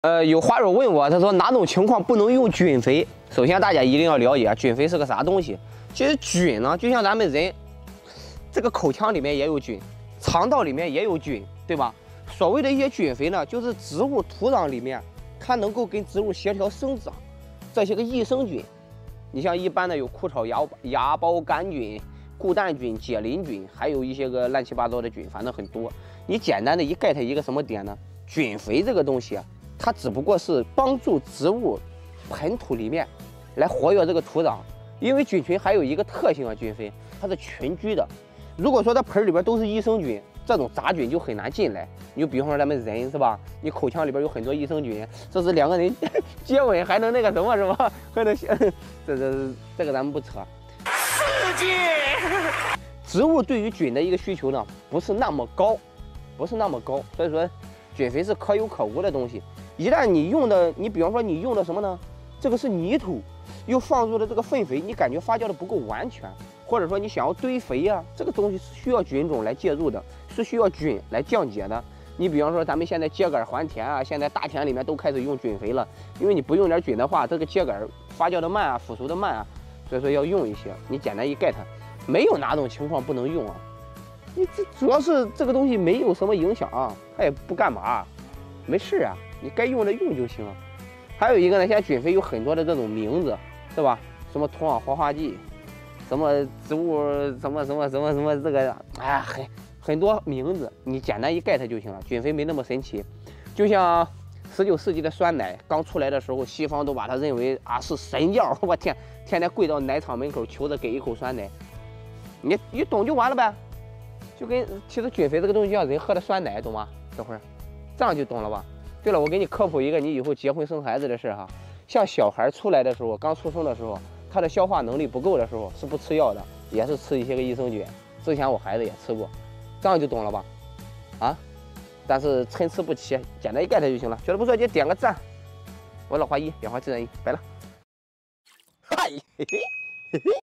有花友问我，他说哪种情况不能用菌肥？首先大家一定要了解菌肥是个啥东西。其实菌呢，就像咱们人，这个口腔里面也有菌，肠道里面也有菌，对吧？所谓的一些菌肥呢，就是植物土壤里面它能够跟植物协调生长这些个益生菌。你像一般的有枯草芽孢杆菌、固氮菌、解磷菌，还有一些个乱七八糟的菌，反正很多。你简单的一 get 一个什么点呢？菌肥这个东西啊，它只不过是帮助植物盆土里面来活跃这个土壤，因为菌群还有一个特性啊，菌肥它是群居的。如果说它盆里边都是益生菌，这种杂菌就很难进来。你就比方说咱们人是吧？你口腔里边有很多益生菌，这是两个人接吻还能那个什么是吧？还能这个咱们不扯。刺激！植物对于菌的一个需求呢，不是那么高，所以说菌肥是可有可无的东西。一旦你用的，你比方说你用的什么呢？这个是泥土，又放入了这个粪肥，你感觉发酵的不够完全，或者说你想要堆肥呀，这个东西是需要菌种来介入的，是需要菌来降解的。你比方说咱们现在秸秆还田啊，现在大田里面都开始用菌肥了，因为你不用点菌的话，这个秸秆发酵的慢啊，腐熟的慢啊，所以说要用一些。你简单一 get， 没有哪种情况不能用啊。你这主要是这个东西没有什么影响啊，它也不干嘛，没事啊，你该用的用就行了。还有一个呢，现在菌肥有很多的这种名字，是吧？什么土壤活化剂，什么植物什么这个，哎，很多名字，你简单一 get 就行了。菌肥没那么神奇，就像19世纪的酸奶刚出来的时候，西方都把它认为啊是神药，我天，天天跪到奶厂门口求着给一口酸奶，你懂就完了呗。就跟其实菌肥这个东西像人喝的酸奶，懂吗？这会儿这样就懂了吧？对了，我给你科普一个你以后结婚生孩子的事哈。像小孩出来的时候，刚出生的时候，他的消化能力不够的时候，是不吃药的，也是吃一些个益生菌。之前我孩子也吃过，这样就懂了吧？啊，但是参差不齐，简单一 get 就行了。觉得不错，就点个赞。我老花一，变化自然一，拜了。嗨，嘿嘿嘿嘿。